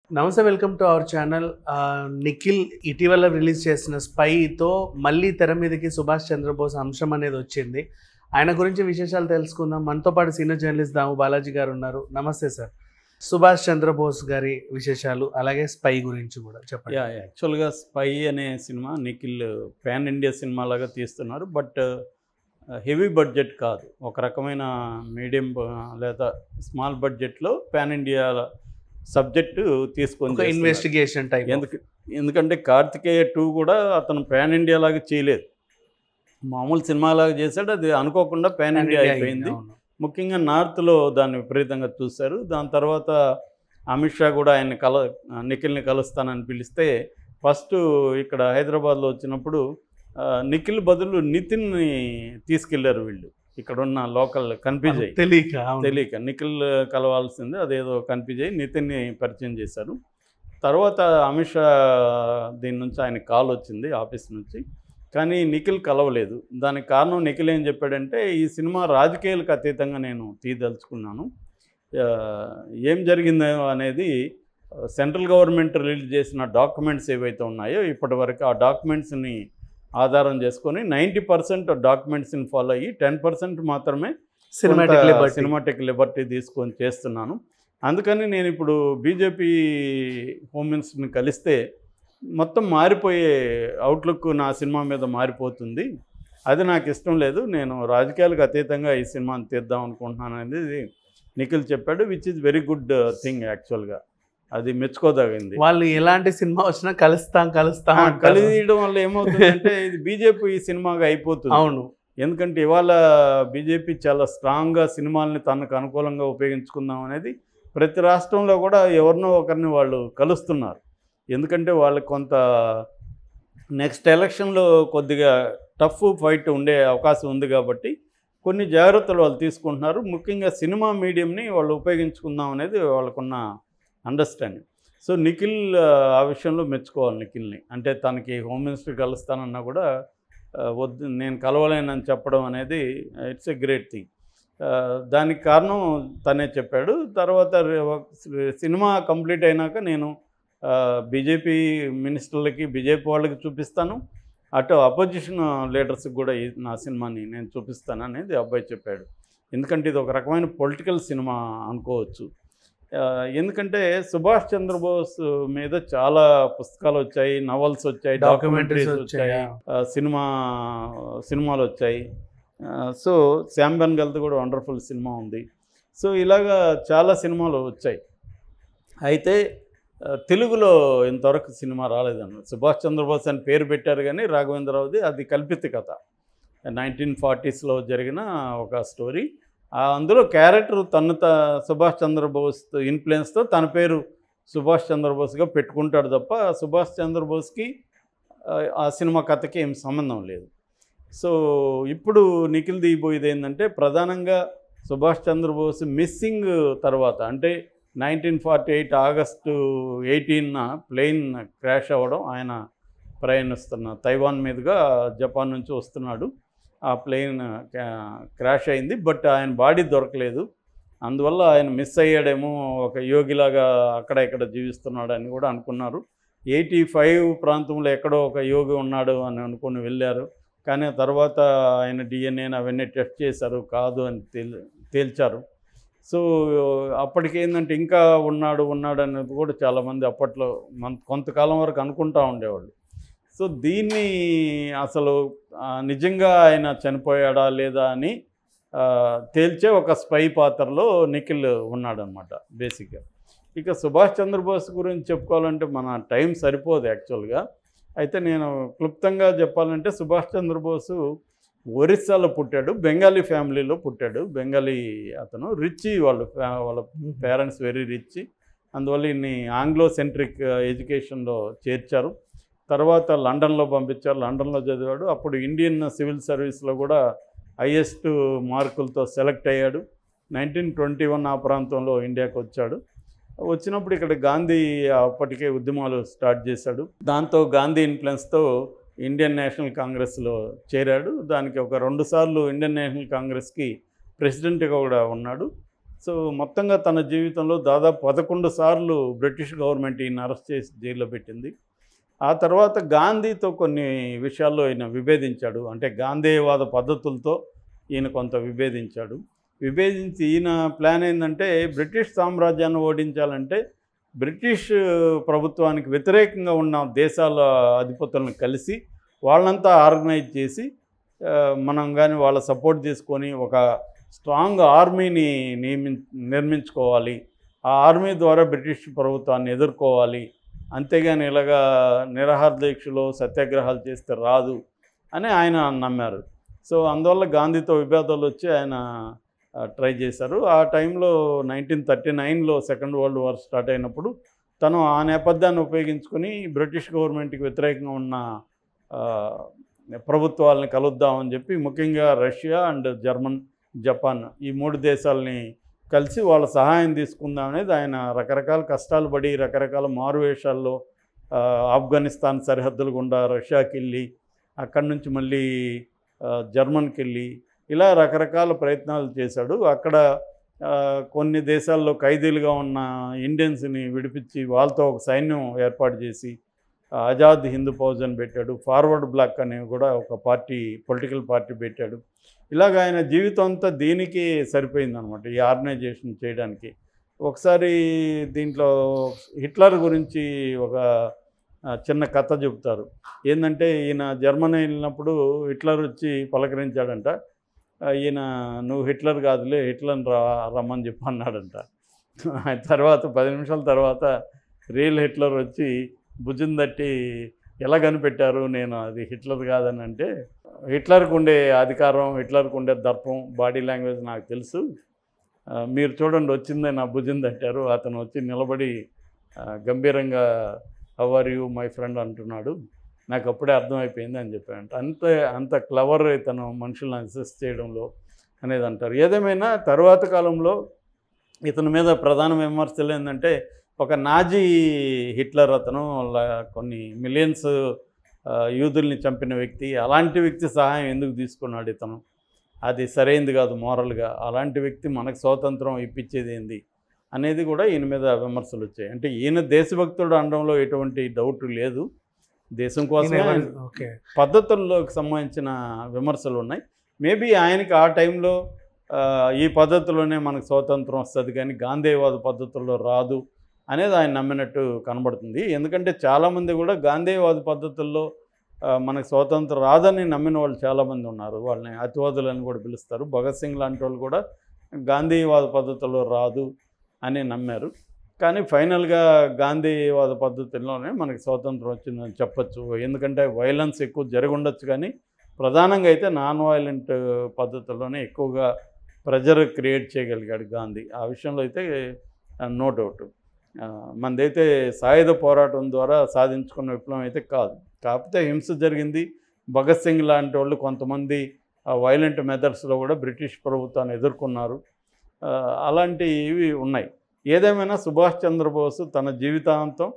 నమస్తే, welcome to our channel. Nikhil ఇటీవల release చేసిన స్పైతో మళ్ళీ తెర మీదకి సుభాష్ చంద్రబోస్ అంశం అనేది వచ్చింది. ఆయన గురించి విశేషాలు తెలుసుకుందాం. మనతో పాటు సీనియర్ జర్నలిస్ట్ దాము బాలాజీ గారు ఉన్నారు. నమస్తే సార్. సుభాష్ చంద్రబోస్ గారి విశేషాలు అలాగే స్పై గురించి కూడా చెప్పండి. యాక్చువల్గా స్పై అనే సినిమా నిఖిల్ పాన్ ఇండియా సినిమా లాగా తీస్తున్నారు. బట్ హెవీ బడ్జెట్ కాదు, ఒక రకమైన మీడియం లేదా స్మాల్ బడ్జెట్లో పాన్ ఇండియా సబ్జెక్టు తీసుకొని ఇన్వెస్టిగేషన్ టైప్. ఎందుకంటే కార్తికేయ 2 కూడా అతను పాన్ ఇండియా లాగా చేయలేదు, మామూలు సినిమా లాగా చేశాడు. అది అనుకోకుండా పాన్ ఇండియా అయిపోయింది. ముఖ్యంగా నార్త్లో దాన్ని విపరీతంగా చూశారు. దాని తర్వాత అమిత్ షా కూడా ఆయన నిఖిల్ని కలుస్తానని పిలిస్తే ఫస్ట్ ఇక్కడ హైదరాబాద్లో వచ్చినప్పుడు నిఖిల్ బదులు నితిన్ని తీసుకెళ్లారు వీళ్ళు. ఇక్కడ ఉన్న లోకల్ కన్ఫ్యూజ్ అయ్యి తెలియక నిఖిల్ కలవాల్సిందే, అదేదో కన్ఫ్యూజ్ అయ్యి నితిన్ని పరిచయం చేశారు. తర్వాత అమిత్ షా దీని నుంచి ఆయన కాల్ వచ్చింది ఆఫీస్ నుంచి, కానీ నిఖిల్ కలవలేదు. దానికి కారణం నిఖిల్ ఏం చెప్పాడంటే, ఈ సినిమా రాజకీయాలకు అతీతంగా నేను తీయదలుచుకున్నాను, ఏం జరిగిందో అనేది సెంట్రల్ గవర్నమెంట్ రిలీజ్ చేసిన డాక్యుమెంట్స్ ఏవైతే ఉన్నాయో ఇప్పటి వరకు ఆ డాక్యుమెంట్స్ని ఆధారం చేసుకొని 90% డాక్యుమెంట్స్ని ఫాలో అయ్యి 10% మాత్రమే సినిమాటిక్ లిబర్టీ తీసుకొని చేస్తున్నాను. అందుకని నేను ఇప్పుడు బీజేపీ హోమ్ మినిస్టర్ని కలిస్తే మొత్తం మారిపోయే అవుట్లుక్ నా సినిమా మీద మారిపోతుంది, అది నాకు ఇష్టం లేదు, నేను రాజకీయాలకు అతీతంగా ఈ సినిమాని తీద్దాం అనుకుంటున్నాను అనేది నిఖిల్ చెప్పాడు. Which is very good thing. యాక్చువల్గా అది మెచ్చుకోదగింది. వాళ్ళు ఎలాంటి సినిమా వచ్చినా కలుస్తాం కలియడం వల్ల ఏమవుతుందంటే ఇది బీజేపీ సినిమాగా అయిపోతుంది. అవును, ఎందుకంటే ఇవాళ బీజేపీ చాలా స్ట్రాంగ్గా సినిమాల్ని తనకు అనుకూలంగా ఉపయోగించుకుందాం అనేది ప్రతి రాష్ట్రంలో కూడా ఎవరినో ఒకరిని వాళ్ళు కలుస్తున్నారు. ఎందుకంటే వాళ్ళకి కొంత నెక్స్ట్ ఎలక్షన్లో కొద్దిగా టఫ్ ఫైట్ ఉండే అవకాశం ఉంది కాబట్టి కొన్ని జాగ్రత్తలు వాళ్ళు తీసుకుంటున్నారు. ముఖ్యంగా సినిమా మీడియంని వాళ్ళు ఉపయోగించుకుందాం అనేది వాళ్ళకున్న అండర్స్టాండింగ్. సో నిఖిల్ ఆ విషయంలో మెచ్చుకోవాలి నిఖిల్ని. అంటే తనకి హోమ్ మినిస్టర్ కలుస్తానన్నా కూడా వద్దు, నేను కలవలేనని చెప్పడం అనేది ఇట్స్ ఎ గ్రేట్ థింగ్. దానికి కారణం తనే చెప్పాడు. తర్వాత సినిమా కంప్లీట్ అయినాక నేను బీజేపీ మినిస్టర్లకి బీజేపీ వాళ్ళకి చూపిస్తాను, అటు అపోజిషన్ లీడర్స్కి కూడా నా సినిమాని నేను చూపిస్తాను అనేది అబ్బాయి చెప్పాడు. ఎందుకంటే ఇది ఒక రకమైన పొలిటికల్ సినిమా అనుకోవచ్చు. ఎందుకంటే సుభాష్ చంద్రబోస్ మీద చాలా పుస్తకాలు వచ్చాయి, నవల్స్ వచ్చాయి, డాక్యుమెంటరీస్ వచ్చాయి, సినిమాలు వచ్చాయి. సో శ్యామ్ బెనగల్ది కూడా వండర్ఫుల్ సినిమా ఉంది. సో ఇలాగా చాలా సినిమాలు వచ్చాయి. అయితే తెలుగులో ఇంతవరకు సినిమా రాలేదన్న. సుభాష్ చంద్రబోస్ అని పేరు పెట్టారు కానీ రాఘవేంద్రరావుది అది కల్పిత కథ, 1940s జరిగిన ఒక స్టోరీ. అందులో క్యారెక్టర్ సుభాష్ చంద్రబోస్ ఇన్ఫ్లుయెన్స్తో తన పేరు సుభాష్ చంద్రబోస్గా పెట్టుకుంటాడు తప్ప సుభాష్ చంద్రబోస్కి ఆ సినిమా కథకి ఏం సంబంధం లేదు. సో ఇప్పుడు నిఖిల్ దిగిపోయేది ఏంటంటే, ప్రధానంగా సుభాష్ చంద్రబోస్ మిస్సింగ్ తర్వాత అంటే 1948 ఆగస్టు 18న ప్లేన్ క్రాష్ అవ్వడం, ఆయన ప్రయాణిస్తున్న తైవాన్ మీదుగా జపాన్ నుంచి వస్తున్నాడు, ఆ ప్లేన్ క్రాష్ అయింది. బట్ ఆయన బాడీ దొరకలేదు, అందువల్ల ఆయన మిస్ అయ్యాడేమో, ఒక యోగిలాగా అక్కడ ఇక్కడ జీవిస్తున్నాడు అని కూడా అనుకున్నారు. 85 ప్రాంతంలో ఎక్కడో ఒక యోగి ఉన్నాడు అని అనుకుని వెళ్ళారు. కానీ తర్వాత ఆయన డిఎన్ఏని అవన్నీ టెస్ట్ చేశారు, కాదు అని తేల్చారు. సో అప్పటికేందంటే ఇంకా ఉన్నాడు అనేది కూడా చాలామంది అప్పట్లో కొంతకాలం వరకు అనుకుంటూ ఉండేవాళ్ళు. సో దీన్ని అసలు నిజంగా ఆయన చనిపోయాడా లేదా అని తేల్చే ఒక స్పై పాత్రలో నిఖిల్ ఉన్నాడనమాట బేసిక్గా. ఇక సుభాష్ చంద్రబోస్ గురించి చెప్పుకోవాలంటే మన టైం సరిపోదు యాక్చువల్గా. అయితే నేను క్లుప్తంగా చెప్పాలంటే సుభాష్ చంద్రబోసు ఒరిస్సాలో పుట్టాడు, బెంగాలీ ఫ్యామిలీలో పుట్టాడు. బెంగాలీ అతను రిచ్, వాళ్ళ పేరెంట్స్ వెరీ రిచ్, అందువల్ల ఇన్ని ఆంగ్లో సెంట్రిక్ ఎడ్యుకేషన్లో చేర్చారు. తర్వాత లండన్లో పంపించారు, లండన్లో చదివాడు. అప్పుడు ఇండియన్ సివిల్ సర్వీస్లో కూడా హైయెస్ట్ మార్కులతో సెలెక్ట్ అయ్యాడు. 1921 ఆ ప్రాంతంలో ఇండియాకు వచ్చాడు. వచ్చినప్పుడు ఇక్కడ గాంధీ అప్పటికే ఉద్యమాలు స్టార్ట్ చేశాడు. దాంతో గాంధీ ఇన్ఫ్లుయెన్స్తో ఇండియన్ నేషనల్ కాంగ్రెస్లో చేరాడు. దానికి ఒక 2 సార్లు ఇండియన్ నేషనల్ కాంగ్రెస్కి ప్రెసిడెంట్గా కూడా ఉన్నాడు. సో మొత్తంగా తన జీవితంలో దాదాపు 11 సార్లు బ్రిటిష్ గవర్నమెంట్ ఈయన అరెస్ట్ చేసి జైల్లో పెట్టింది. ఆ తర్వాత గాంధీతో కొన్ని విషయాల్లో ఈయన విభేదించాడు. అంటే గాంధేయవాద పద్ధతులతో ఈయన కొంత విభేదించాడు. విభేదించి ఈయన ప్లాన్ ఏంటంటే బ్రిటిష్ సామ్రాజ్యాన్ని ఓడించాలంటే బ్రిటిష్ ప్రభుత్వానికి వ్యతిరేకంగా ఉన్న దేశాల అధిపతులను కలిసి వాళ్ళంతా ఆర్గనైజ్ చేసి మనం కానీ వాళ్ళ సపోర్ట్ తీసుకొని ఒక స్ట్రాంగ్ ఆర్మీని నిర్మించుకోవాలి. ఆ ఆర్మీ ద్వారా బ్రిటిష్ ప్రభుత్వాన్ని ఎదుర్కోవాలి. అంతేగాని ఇలాగా నిరాహార దీక్షలు సత్యాగ్రహాలు చేస్తే రాదు అని ఆయన నమ్మారు. సో అందువల్ల గాంధీతో విభేదాలు వచ్చి ఆయన ట్రై చేశారు. ఆ టైంలో 1939లో సెకండ్ వరల్డ్ వార్ స్టార్ట్ అయినప్పుడు తను ఆ నేపథ్యాన్ని ఉపయోగించుకొని బ్రిటిష్ గవర్నమెంట్కి వ్యతిరేకంగా ఉన్న ప్రభుత్వాలని కలుద్దామని చెప్పి ముఖ్యంగా రష్యా అండ్ జపాన్ ఈ 3 దేశాలని కలిసి వాళ్ళ సహాయం తీసుకుందాం అనేది ఆయన రకరకాల కష్టాలు పడి రకరకాల మారువేషాల్లో ఆఫ్ఘనిస్తాన్ సరిహద్దులు గుండా రష్యాకి వెళ్ళి అక్కడి నుంచి మళ్ళీ జర్మన్కి వెళ్ళి ఇలా రకరకాల ప్రయత్నాలు చేశాడు. అక్కడ కొన్ని దేశాల్లో ఖైదీలుగా ఉన్న ఇండియన్స్ని విడిపించి వాళ్ళతో ఒక సైన్యం ఏర్పాటు చేసి ఆజాద్ హిందూ ఫౌజ్ అని పెట్టాడు. ఫార్వర్డ్ బ్లాక్ అని కూడా ఒక పార్టీ పొలిటికల్ పార్టీ పెట్టాడు. ఇలాగ ఆయన జీవితం అంతా దీనికి సరిపోయిందనమాట, ఈ ఆర్గనైజేషన్ చేయడానికి. ఒకసారి దీంట్లో హిట్లర్ గురించి ఒక చిన్న కథ చెబుతారు. ఏంటంటే ఈయన జర్మనీ వెళ్ళినప్పుడు హిట్లర్ వచ్చి పలకరించాడంట. ఈయన నువ్వు హిట్లర్ కాదులే, హిట్లర్ని రమ్మని చెప్పి అన్నాడంట. తర్వాత 10 నిమిషాల తర్వాత రియల్ హిట్లర్ వచ్చి భుజం తట్టి ఎలా కనిపెట్టారు నేను అది హిట్లర్ కాదని అంటే, హిట్లర్కి ఉండే అధికారం, హిట్లర్కి ఉండే దర్పం, బాడీ లాంగ్వేజ్ నాకు తెలుసు, మీరు చూడండి వచ్చిందే నా భుజం తట్టారు. అతను వచ్చి నిలబడి గంభీరంగా how are you my friend అంటున్నాడు, నాకు అప్పుడే అర్థమైపోయింది అని చెప్పాడంట. అంత క్లవర్ ఇతను మనుషులను అసెస్ చేయడంలో అనేది అంటారు. ఏదేమైనా తర్వాత కాలంలో ఇతని మీద ప్రధాన విమర్శలు ఏంటంటే ఒక నాజీ హిట్లర్, అతను కొన్ని మిలియన్స్ యూదుల్ని చంపిన వ్యక్తి, అలాంటి వ్యక్తి సహాయం ఎందుకు తీసుకున్నాడు ఇతను, అది సరైంది కాదు మోరల్గా, అలాంటి వ్యక్తి మనకు స్వాతంత్రం ఇప్పించేది ఏంది అనేది కూడా ఈయన మీద విమర్శలు వచ్చాయి. అంటే ఈయన దేశభక్తుడు అనడంలో ఎటువంటి డౌట్ లేదు, దేశం కోసమే పద్ధతుల్లోకి సంబంధించిన విమర్శలు ఉన్నాయి. మేబీ ఆయనకి ఆ టైంలో ఈ పద్ధతిలోనే మనకు స్వాతంత్రం వస్తుంది కానీ గాంధేయవాద పద్ధతుల్లో రాదు అనేది ఆయన నమ్మినట్టు కనబడుతుంది. ఎందుకంటే చాలామంది కూడా గాంధేయవాద పద్ధతుల్లో మనకు స్వాతంత్రం రాదని నమ్మిన వాళ్ళు చాలామంది ఉన్నారు. వాళ్ళని అతివాదులని కూడా పిలుస్తారు. భగత్ సింగ్ లాంటి వాళ్ళు కూడా గాంధీవాద పద్ధతుల్లో రాదు అని నమ్మారు. కానీ ఫైనల్గా గాంధీవాద పద్ధతుల్లోనే మనకి స్వాతంత్రం వచ్చిందని చెప్పచ్చు. ఎందుకంటే వైలెన్స్ ఎక్కువ జరిగి ఉండొచ్చు కానీ ప్రధానంగా అయితే నాన్ వైలెంట్ పద్ధతుల్లోనే ఎక్కువగా ప్రెజర్ క్రియేట్ చేయగలిగాడు గాంధీ. ఆ విషయంలో అయితే నో డౌట్. మనదైతే సాయుధ పోరాటం ద్వారా సాధించుకున్న విప్లవం అయితే కాదు. కాకపోతే హింస జరిగింది. భగత్ సింగ్ లాంటి వాళ్ళు కొంతమంది వైలెంట్ మెథడ్స్లో కూడా బ్రిటిష్ ప్రభుత్వాన్ని ఎదుర్కొన్నారు. అలాంటివి ఉన్నాయి. ఏదేమైనా సుభాష్ చంద్రబోస్ తన జీవితాంతం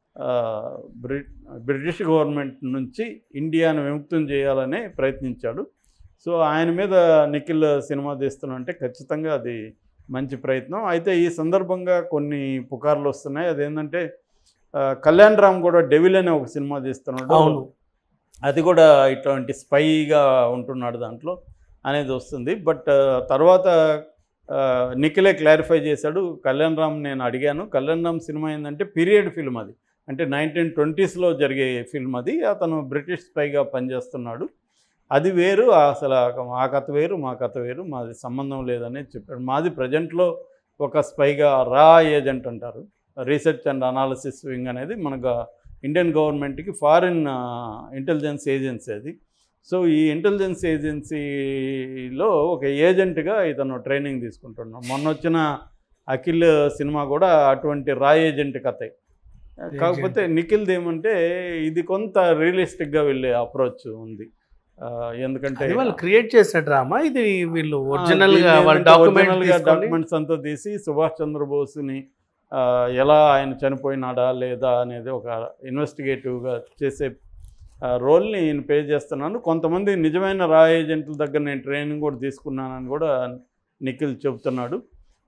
బ్రిటిష్ గవర్నమెంట్ నుంచి ఇండియాను విముక్తం చేయాలనే ప్రయత్నించాడు. సో ఆయన మీద నిఖిల్ సినిమా తీస్తున్నంటే ఖచ్చితంగా అది మంచి ప్రయత్నం. అయితే ఈ సందర్భంగా కొన్ని పుకార్లు వస్తున్నాయి. అదేంటంటే కళ్యాణ్ రామ్ కూడా డెవిల్ అనే ఒక సినిమా తీస్తున్నాడు. అది కూడా ఇట్లాంటి స్పైగా ఉంటున్నాడు దాంట్లో అనేది వస్తుంది. బట్ తర్వాత నిఖిలే క్లారిఫై చేశాడు. కళ్యాణ్ రామ్ నేను అడిగాను, కళ్యాణ్ రామ్ సినిమా ఏంటంటే పీరియడ్ ఫిల్మ్, అది అంటే 1920sలో జరిగే ఫిల్మ్. అది అతను బ్రిటిష్ స్పైగా పనిచేస్తున్నాడు, అది వేరు, అసలు ఆ కథ వేరు మా కథ వేరు, మాది సంబంధం లేదని చెప్పాడు. మాది ప్రజెంట్లో ఒక స్పైగా రా ఏజెంట్ అంటారు, రీసెర్చ్ అండ్ అనాలిసిస్ వింగ్ అనేది మనకు ఇండియన్ గవర్నమెంట్కి ఫారిన్ ఇంటెలిజెన్స్ ఏజెన్సీ అది. సో ఈ ఇంటెలిజెన్స్ ఏజెన్సీలో ఒక ఏజెంట్గా ఇతను ట్రైనింగ్ తీసుకుంటున్నాడు. మొన్న వచ్చిన అఖిల్ సినిమా కూడా అటువంటి రా ఏజెంట్ కథే. కాకపోతే నిఖిల్ది ఏమంటే ఇది కొంత రియలిస్టిక్గా వెళ్ళే అప్రోచ్ ఉంది. ఎందుకంటే వాళ్ళు క్రియేట్ చేసిన డ్రామా ఇది, వీళ్ళు ఒరిజినల్గా డాక్యుమెంట్స్ అంతా తీసి సుభాష్ చంద్రబోస్ని ఎలా ఆయన చనిపోయినాడా లేదా అనేది ఒక ఇన్వెస్టిగేటివ్గా చేసే రోల్ని నేను పే చేస్తున్నాను. కొంతమంది నిజమైన రా ఏజెంట్ల దగ్గర నేను ట్రైనింగ్ కూడా తీసుకున్నానని కూడా నిఖిల్ చెబుతున్నాడు.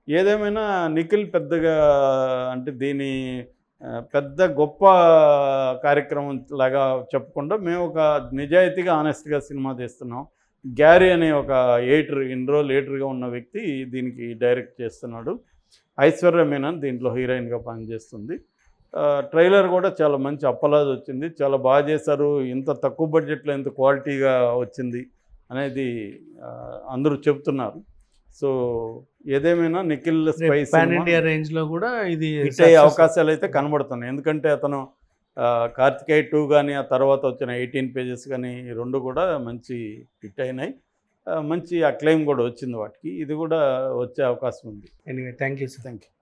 ఏదేమైనా నిఖిల్ పెద్దగా అంటే దీని పెద్ద గొప్ప కార్యక్రమం లాగా చెప్పకుండా మేము ఒక నిజాయితీగా ఆనెస్ట్గా సినిమా తీస్తున్నాం. గ్యారీ అనే ఒక ఎడిటర్, ఇన్ని రోజులు ఎడిటర్గా ఉన్న వ్యక్తి దీనికి డైరెక్ట్ చేస్తున్నాడు. ఐశ్వర్య మీనన్ దీంట్లో హీరోయిన్గా పనిచేస్తుంది. ట్రైలర్ కూడా చాలా మంచి అప్పలాజ్ వచ్చింది, చాలా బాగా చేశారు, ఇంత తక్కువ బడ్జెట్లో ఇంత క్వాలిటీగా వచ్చింది అనేది అందరూ చెప్తున్నారు. సో ఏదేమైనా Nikhil spy's pan India range లో కూడా ఇది హిట్ అయ్యే అవకాశాలు అయితే కనబడుతున్నాయి. ఎందుకంటే అతను కార్తికేయ 2 కానీ ఆ తర్వాత వచ్చిన 18 పేజెస్ కానీ ఈ రెండు కూడా మంచి హిట్ అయినాయి. మంచి అక్లెయిమ్ కూడా వచ్చింది వాటికి. ఇది కూడా వచ్చే అవకాశం ఉంది. Anyway thank you. Thank you.